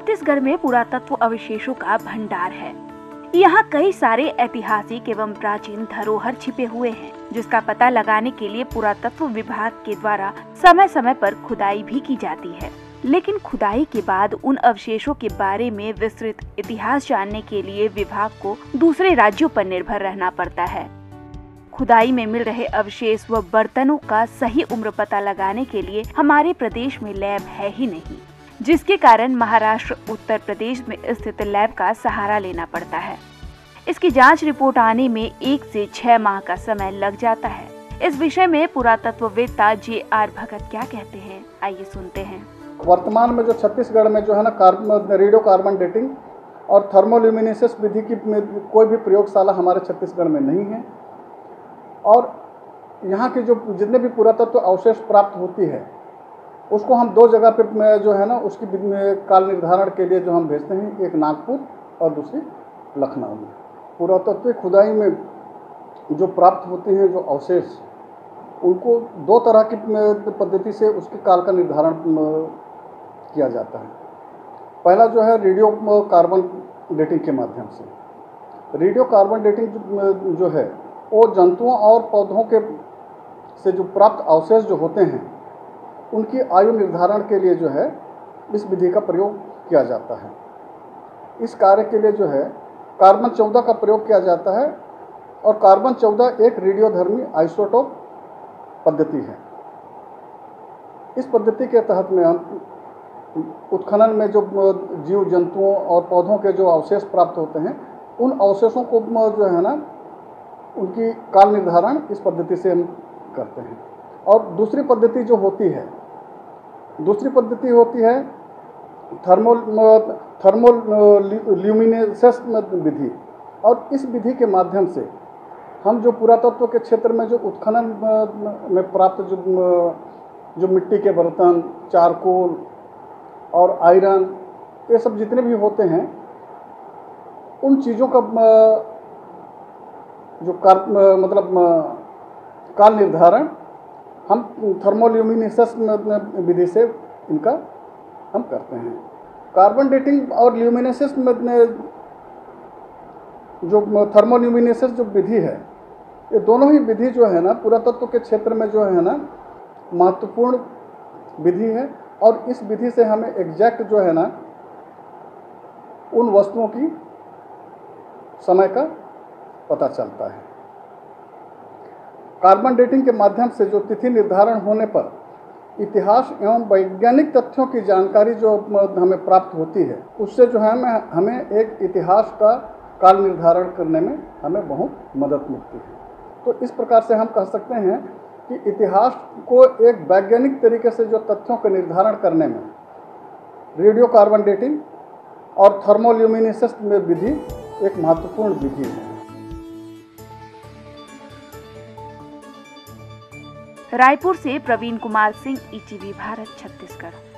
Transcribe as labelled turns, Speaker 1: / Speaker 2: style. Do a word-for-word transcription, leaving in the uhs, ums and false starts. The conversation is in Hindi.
Speaker 1: छत्तीसगढ़ में पुरातत्व अवशेषों का भंडार है। यहाँ कई सारे ऐतिहासिक एवं प्राचीन धरोहर छिपे हुए हैं, जिसका पता लगाने के लिए पुरातत्व विभाग के द्वारा समय समय पर खुदाई भी की जाती है। लेकिन खुदाई के बाद उन अवशेषों के बारे में विस्तृत इतिहास जानने के लिए विभाग को दूसरे राज्यों पर निर्भर रहना पड़ता है। खुदाई में मिल रहे अवशेष व बर्तनों का सही उम्र पता लगाने के लिए हमारे प्रदेश में लैब है ही नहीं, जिसके कारण महाराष्ट्र, उत्तर प्रदेश में स्थित लैब का सहारा लेना पड़ता है। इसकी जांच रिपोर्ट आने में एक से छह माह का समय लग जाता है। इस विषय में पुरातत्ववेत्ता जे आर भगत क्या कहते हैं, आइए सुनते हैं।
Speaker 2: वर्तमान में जो छत्तीसगढ़ में जो है ना कार्बन रेडियो कार्बन डेटिंग और थर्मोल्यूमिनेसेंस विधि की कोई भी प्रयोगशाला हमारे छत्तीसगढ़ में नहीं है, और यहाँ के जो जितने भी पुरातत्व अवशेष प्राप्त होती है उसको हम दो जगह पे जो है ना उसकी काल निर्धारण के लिए जो हम भेजते हैं, एक नागपुर और दूसरी लखनऊ में। पुरातत्व खुदाई में जो प्राप्त होते हैं जो अवशेष, उनको दो तरह की पद्धति से उसके काल का निर्धारण किया जाता है। पहला जो है रेडियो कार्बन डेटिंग के माध्यम से। रेडियो कार्बन डेटिंग जो है वो जंतुओं और पौधों के से जो प्राप्त अवशेष जो होते हैं उनकी आयु निर्धारण के लिए जो है इस विधि का प्रयोग किया जाता है। इस कार्य के लिए जो है कार्बन चौदह का प्रयोग किया जाता है, और कार्बन चौदह एक रेडियोधर्मी आइसोटोप पद्धति है। इस पद्धति के तहत में हम उत्खनन में जो जीव जंतुओं और पौधों के जो अवशेष प्राप्त होते हैं उन अवशेषों को जो है ना उनकी काल निर्धारण इस पद्धति से हम करते हैं। और दूसरी पद्धति जो होती है दूसरी पद्धति होती है थर्मल थर्मोल्यूमिनेसेंस विधि, और इस विधि के माध्यम से हम जो पुरातत्व के क्षेत्र में जो उत्खनन में प्राप्त जो जो मिट्टी के बर्तन, चारकोल और आयरन, ये सब जितने भी होते हैं उन चीज़ों का जो कार मतलब काल निर्धारण हम थर्मोल्यूमिनेसेंस विधि से इनका हम करते हैं। कार्बन डेटिंग और ल्यूमिनेसेंस में जो थर्मोल्यूमिनेसेंस जो विधि है, ये दोनों ही विधि जो है ना पुरातत्व के क्षेत्र में जो है ना महत्वपूर्ण विधि है, और इस विधि से हमें एग्जैक्ट जो है ना उन वस्तुओं की समय का पता चलता है। कार्बन डेटिंग के माध्यम से जो तिथि निर्धारण होने पर इतिहास एवं वैज्ञानिक तथ्यों की जानकारी जो हमें प्राप्त होती है, उससे जो है हमें एक इतिहास का काल निर्धारण करने में हमें बहुत मदद मिलती है। तो इस प्रकार से हम कह सकते हैं कि इतिहास को एक वैज्ञानिक तरीके से जो तथ्यों का निर्धारण करने में रेडियो कार्बन डेटिंग और थर्मोल्यूमिनेसेंस विधि एक महत्वपूर्ण विधि है।
Speaker 1: रायपुर से Praveen Kumar Singh, E T V Bharat, Chhattisgarh.